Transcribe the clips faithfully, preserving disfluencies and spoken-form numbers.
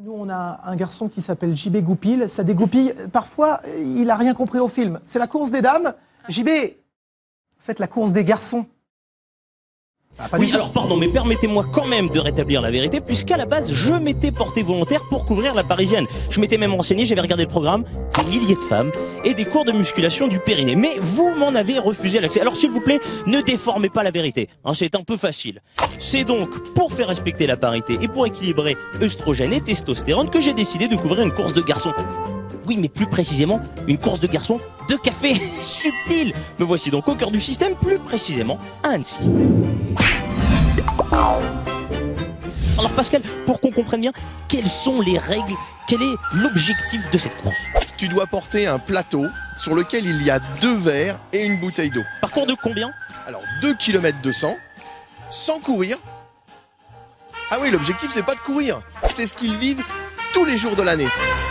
Nous, on a un garçon qui s'appelle J B Goupil. Ça dégoupille. Parfois, il n'a rien compris au film. C'est la course des dames. J B, faites la course des garçons. Ah, oui, alors pardon, mais permettez-moi quand même de rétablir la vérité, puisqu'à la base, je m'étais porté volontaire pour couvrir la Parisienne. Je m'étais même renseigné, j'avais regardé le programme, des milliers de femmes et des cours de musculation du périnée. Mais vous m'en avez refusé l'accès. Alors s'il vous plaît, ne déformez pas la vérité, hein, c'est un peu facile. C'est donc pour faire respecter la parité et pour équilibrer œstrogène et testostérone que j'ai décidé de couvrir une course de garçons. Oui, mais plus précisément, une course de garçons de café. Subtil. Me voici donc au cœur du système, plus précisément à Annecy. Alors Pascal, pour qu'on comprenne bien, quelles sont les règles, quel est l'objectif de cette course? Tu dois porter un plateau sur lequel il y a deux verres et une bouteille d'eau. Parcours de combien? Alors deux kilomètres deux cents, sans courir. Ah oui, l'objectif c'est pas de courir, c'est ce qu'ils vivent tous les jours de l'année.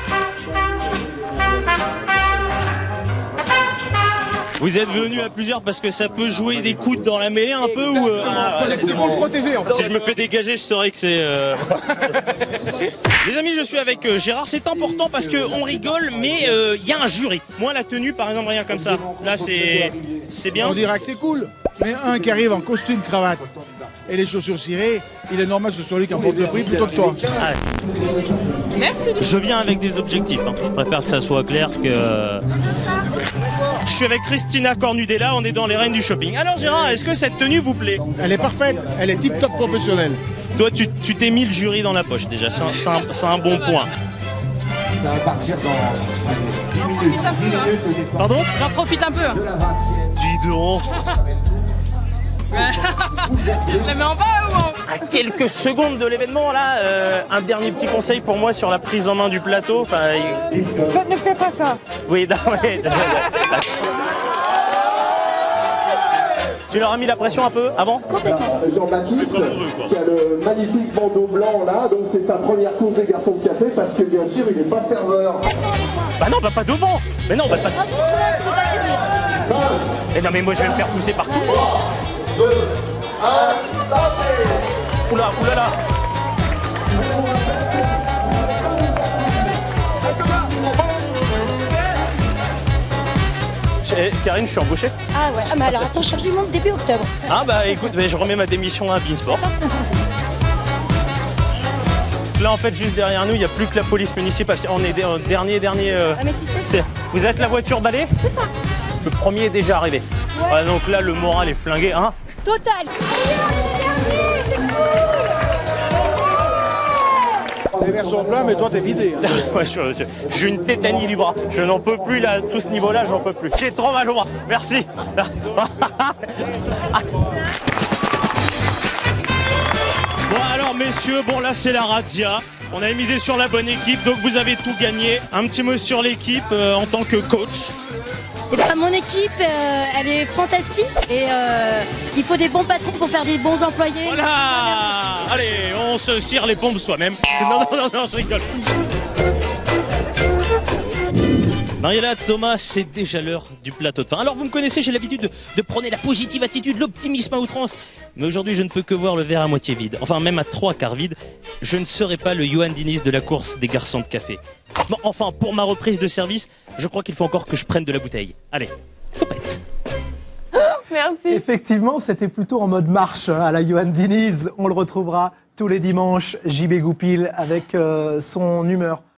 Vous êtes venus à plusieurs parce que ça peut jouer des coudes dans la mêlée un peu ou euh, ah, c'est pour le protéger en fait. Si je me fais dégager, je saurais que c'est... Euh... Les amis, je suis avec euh, Gérard, c'est important parce qu'on rigole, mais il euh, y a un jury. Moi, la tenue, par exemple, rien comme ça. Là, c'est c'est bien. On dirait que c'est cool. Mais un qui arrive en costume, cravate et les chaussures cirées, il est normal que ce soit lui qui emporte le prix plutôt que toi. Ah. Merci. Je viens avec des objectifs, hein. Je préfère que ça soit clair que... Je suis avec Christina Cornudella, on est dans les reines du shopping. Alors Gérard, est-ce que cette tenue vous plaît? Elle est parfaite, elle est tip-top professionnelle. Toi, tu tu t'es mis le jury dans la poche déjà, c'est un, c'est un, c'est un bon point. Ça va partir dans dix minutes. Pardon? J'en profite un peu. Dis donc. Je la mets en bas ou en... À quelques secondes de l'événement, là, euh, un dernier petit conseil pour moi sur la prise en main du plateau. Enfin, il... Ne fais pas ça. Oui, non, ouais, tu leur as mis la pression un peu avant? Jean-Baptiste, qui a le magnifique bandeau blanc là, donc c'est sa première course des garçons de café parce que bien sûr il n'est pas serveur. Bah non, bah pas devant. Mais non, bah pas. Mais non, mais moi je vais me faire pousser partout. Oula, oula là. Eh, Karine, je suis embauché. Ah ouais, ah, mais alors attends, je cherche du monde début octobre. Ah bah écoute, mais je remets ma démission à Beansport. Là en fait juste derrière nous, il n'y a plus que la police municipale. On est au dernier, dernier... Euh... Ah mais tu sais, Vous êtes la voiture balai? c'est ça. Le premier est déjà arrivé. Ouais. Ah, donc là le moral est flingué, hein. Total. Les verres sont pleins, mais toi t'es vidé. Hein. Ouais, j'ai une tétanie du bras. Je n'en peux plus là, tout ce niveau-là, j'en peux plus. J'ai trop mal au bras. Merci. Bon alors messieurs, bon là c'est la razzia. On avait misé sur la bonne équipe, donc vous avez tout gagné. Un petit mot sur l'équipe euh, en tant que coach. Et ben, mon équipe, euh, elle est fantastique et euh, il faut des bons patrons pour faire des bons employés. Voilà. Allez, on se cire les pompes soi-même. Non, non, non, non, je rigole. Mariella, Thomas, c'est déjà l'heure du plateau de fin. Alors vous me connaissez, j'ai l'habitude de, de prôner la positive attitude, l'optimisme à outrance. Mais aujourd'hui, je ne peux que voir le verre à moitié vide. Enfin, même à trois quarts vide. Je ne serai pas le Johan Diniz de la course des garçons de café. Bon, enfin, pour ma reprise de service, je crois qu'il faut encore que je prenne de la bouteille. Allez, topette. Merci. Effectivement, c'était plutôt en mode marche hein, à la Johan Diniz. On le retrouvera tous les dimanches, J B Goupil, avec euh, son humeur